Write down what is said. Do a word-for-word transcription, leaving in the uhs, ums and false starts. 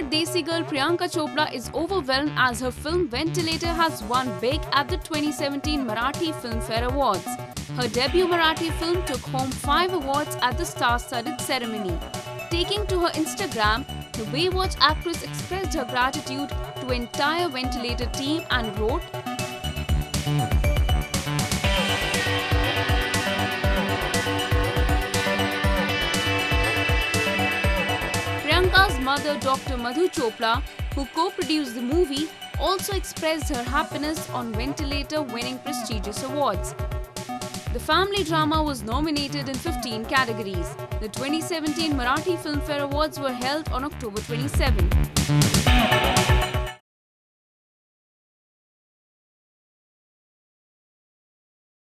Bollywood desi girl Priyanka Chopra is overwhelmed as her film Ventilator has won big at the twenty seventeen Marathi Filmfare Awards. Her debut Marathi film took home five awards at the star-studded ceremony. Taking to her Instagram, the Baywatch actress expressed her gratitude to entire Ventilator team and wrote, Priyanka's mother, Doctor Madhu Chopra, who co-produced the movie, also expressed her happiness on Ventilator winning prestigious awards. The family drama was nominated in fifteen categories. The twenty seventeen Marathi Filmfare Awards were held on October twenty-seventh.